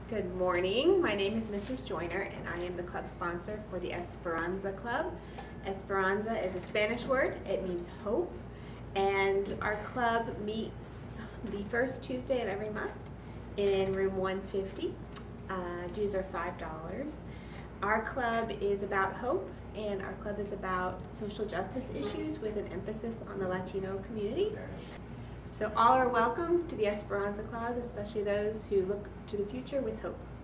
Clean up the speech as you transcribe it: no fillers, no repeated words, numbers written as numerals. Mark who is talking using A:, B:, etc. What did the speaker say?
A: Good morning. My name is Mrs. Joyner and I am the club sponsor for the Esperanza Club. Esperanza is a Spanish word. It means hope. And our club meets the first Tuesday of every month in room 150. Dues are $5. Our club is about hope and our club is about social justice issues with an emphasis on the Latino community. So all are welcome to the Esperanza Club, especially those who look to the future with hope.